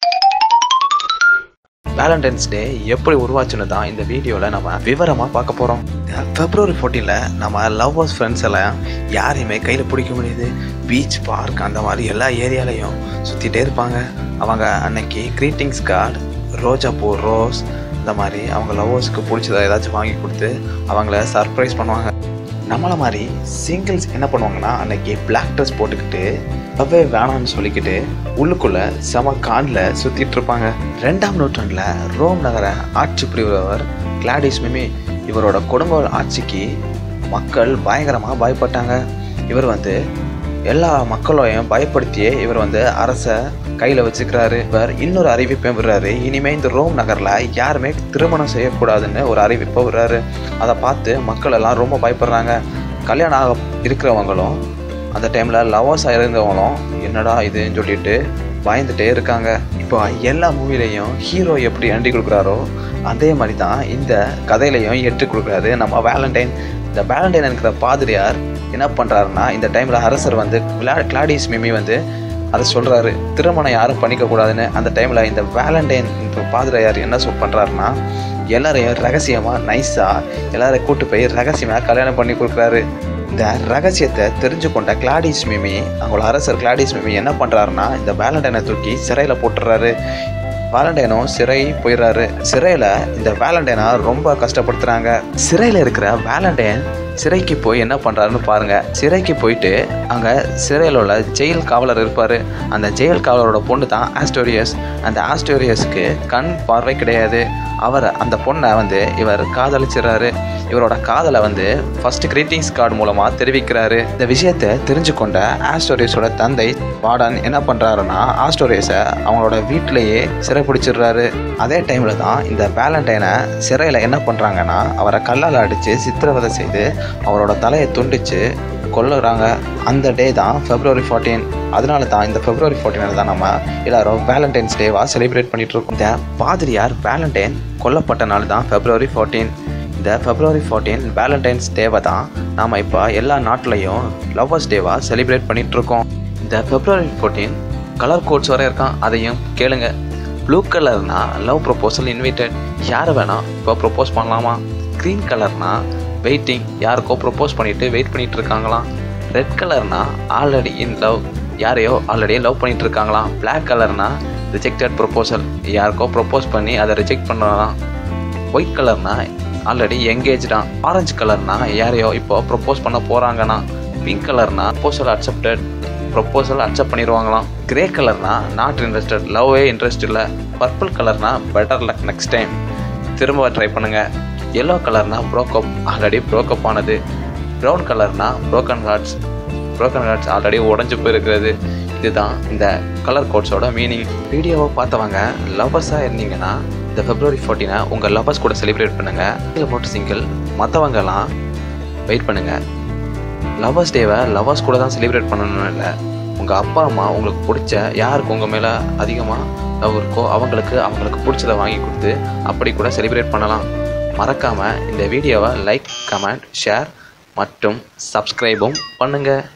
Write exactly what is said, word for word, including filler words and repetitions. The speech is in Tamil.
வேலண்டைன்ஸ் டே எப்படி உருவாச்சுன்னு தான் இந்த வீடியோவில் நம்ம விவரமாக பார்க்க போகிறோம். பிப்ரவரி பதினான்கில் நம்ம லவ்வர்ஸ் ஃப்ரெண்ட்ஸ் எல்லாம் யாரையுமே கையில் பிடிக்க முடியுது. பீச், பார்க் அந்த மாதிரி எல்லா ஏரியாலையும் சுற்றிட்டே இருப்பாங்க. அவங்க அன்னைக்கு க்ரீட்டிங்ஸ் கார்டு, ரோஜா பூ, ரோஸ் இந்த மாதிரி அவங்க லவ்வர்ஸுக்கு பிடிச்சதை ஏதாச்சும் வாங்கி கொடுத்து அவங்கள சர்ப்ரைஸ் பண்ணுவாங்க. நம்மளை மாதிரி சிங்கிள்ஸ் என்ன பண்ணுவாங்கன்னா அன்னைக்கு பிளாக் ட்ரெஸ் போட்டுக்கிட்டு லவ்வே வேணான்னு சொல்லிக்கிட்டு உள்ளுக்குள்ளே செம காண்டில் சுற்றிட்டு இருப்பாங்க. ரெண்டாம் நூற்றாண்டில் ரோம் நகர ஆட்சி புரிபவர் கிளாடிஸ் மிமி, இவரோட குடும்ப ஆட்சிக்கு மக்கள் பயங்கரமாக பயப்பட்டாங்க. இவர் வந்து எல்லா மக்களையும் பயப்படுத்தியே இவர் வந்து அரசை கையில் வச்சுக்கிறாரு. இவர் இன்னொரு அறிவிப்பை விடுறாரு. இனிமேல் இந்த ரோம் நகரில் யாருமே திருமணம் செய்யக்கூடாதுன்னு ஒரு அறிவிப்பை விடுறாரு. அதை பார்த்து மக்கள் எல்லாம் ரொம்ப பயப்படுறாங்க. கல்யாணம் ஆக இருக்கிறவங்களும் அந்த டைமில் லவ்வர்ஸாக இருந்தவங்களும் என்னடா இதுன்னு சொல்லிட்டு பயந்துட்டே இருக்காங்க. இப்போ எல்லா மூவிலையும் ஹீரோ எப்படி அண்டி கொடுக்குறாரோ அதே மாதிரி தான் இந்த கதையிலையும் எட்டு கொடுக்குறாரு நம்ம வேலண்டைன். இந்த வேலண்டைன் இருக்கிற பாதிரியார் என்ன பண்ணுறாருன்னா இந்த டைமில் அரசர் வந்து கிளாடிஸ் மிமி வந்து அதை சொல்கிறாரு, திருமணம் யாரும் பண்ணிக்கக்கூடாதுன்னு. அந்த டைமில் இந்த வேலண்டைன் பாதிரியார் என்ன சொல் பண்ணுறாருன்னா எல்லாரையும் ரகசியமாக நைஸாக எல்லாரையும் கூட்டு போய் ரகசியமாக கல்யாணம் பண்ணி கொடுக்குறாரு. இந்த ரகசியத்தை தெரிஞ்சு கொண்ட கிளாடிஸ் மிமி, அவங்களோட அரசர் கிளாடிஸ் மிமி என்ன பண்ணுறாருன்னா இந்த வேலண்டைனை தூக்கி சிறையில் போட்டுடுறாரு. வேலண்டைனும் சிறை போயிடுறாரு. சிறையில் இந்த வேலண்டைனை ரொம்ப கஷ்டப்படுத்துகிறாங்க. சிறையில் இருக்கிற வேலண்டைன் சிறைக்கு போய் என்ன பண்ணுறாருன்னு பாருங்கள். சிறைக்கு போயிட்டு அங்கே சிறையில் உள்ள ஜெயில் காவலர் இருப்பார். அந்த ஜெயில் காவலரோட பொண்ணு தான் ஆஸ்டோரியஸ். அந்த ஆஸ்டோரியஸ்க்கு கண் பார்வை கிடையாது. அவர் அந்த பொண்ணை வந்து இவர் காதலிச்சிடறாரு. இவரோட காதலை வந்து ஃபர்ஸ்ட் கிரீட்டிங்ஸ் கார்டு மூலமாக தெரிவிக்கிறாரு. இந்த விஷயத்தை தெரிஞ்சு கொண்ட ஆஸ்டோரியஸோட தந்தை வார்டன் என்ன பண்ணுறாருன்னா ஆஸ்டோரியஸை அவங்களோட வீட்டிலேயே சிறை பிடிச்சிடுறாரு. அதே டைமில் தான் இந்த வேலண்டைனை சிறையில் என்ன பண்ணுறாங்கன்னா அவரை கல்லால் அடித்து சித்திரவதை செய்து அவரோட தலையை துண்டித்து கொல்லுறாங்க. அந்த டே தான் பிப்ரவரி பதினான்கு. அதனால தான் இந்த பிப்ரவரி பதினான்கு தான் நம்ம எல்லாரும் வேலண்டைன்ஸ் டேவாக செலிப்ரேட் பண்ணிட்டு இருக்கோம். இந்த பாதிரியார் வேலண்டைன் கொல்லப்பட்ட நாள் தான் பிப்ரவரி பதினான்கு. இந்த பிப்ரவரி பதினான்கு வேலண்டைன்ஸ் டேவை தான் நாம் இப்போ எல்லா நாட்டிலையும் லவ்வர்ஸ் டேவாக செலிப்ரேட் பண்ணிட்டு இருக்கோம். இந்த பிப்ரவரி பதினான்கு கலர் கோட்ஸ் வர இருக்கான், அதையும் கேளுங்க. ப்ளூ கலர்னா லவ் ப்ரொப்போசல் இன்வைட்டட், யாரை வேணால் இப்போ ப்ரொப்போஸ் பண்ணலாமா. க்ரீன் கலர்னா வெயிட்டிங், யாருக்கோ ப்ரொப்போஸ் பண்ணிட்டு வெயிட் பண்ணிட்டு இருக்காங்களாம். ரெட் கலர்னா ஆல்ரெடி இன் லவ், யாரையோ ஆல்ரெடி லவ் பண்ணிட்டு இருக்காங்களாம். பிளாக் கலர்னா ரிஜெக்டட் ப்ரொப்போசல், யாருக்கோ ப்ரொப்போஸ் பண்ணி அதை ரிஜெக்ட் பண்ணலாம். ஒயிட் கலர்னா ஆல்ரெடி எங்கேஜ்டான். ஆரஞ்சு கலர்னா யாரையோ இப்போ ப்ரொப்போஸ் பண்ண போகிறாங்கன்னா. பிங்க் கலர்னா ப்ரொப்போசல் அக்செப்டட், ப்ரொப்போசல் அக்செப்ட் பண்ணிடுவாங்களாம். கிரே கலர்னா நாட் இன்ட்ரெஸ்டட், லவ்வே இன்ட்ரெஸ்ட் இல்லை. Purple கலர்னா better luck next time, திரும்ப ட்ரை பண்ணுங்கள். எல்லோ கலர்னா ப்ரோக்கப், ஆல்ரெடி ப்ரோக்கப் ஆனது. ப்ரௌன் கலர்னா broken hearts, broken hearts already உடஞ்சி போயிருக்கிறது. இதுதான் இந்த கலர் கோட்ஸோட மீனிங். வீடியோவை பார்த்தவங்க லவ்வர்ஸாக இருந்தீங்கன்னா இந்த பிப்ரவரி பதினான்கு உங்கள் லவ்வர்ஸ் கூட செலிப்ரேட் பண்ணுங்கள். இதில் போட்டு சிங்கிள் மற்றவங்கெல்லாம் வெயிட் பண்ணுங்கள். லவ்வர்ஸ் டேவை லவ்வர்ஸ் கூட தான் செலிப்ரேட் பண்ணணும்னு இல்லை, உங்கள் அப்பா அம்மா உங்களுக்கு பிடிச்ச யாருக்கு உங்கள் மேலே அதிகமாக லவ் இருக்கோ அவங்களுக்கு அவங்களுக்கு பிடிச்சதை வாங்கி கொடுத்து அப்படி கூட செலிப்ரேட் பண்ணலாம். மறக்காமல் இந்த வீடியோவை லைக், கமெண்ட், ஷேர் மற்றும் சப்ஸ்கிரைபும் பண்ணுங்கள்.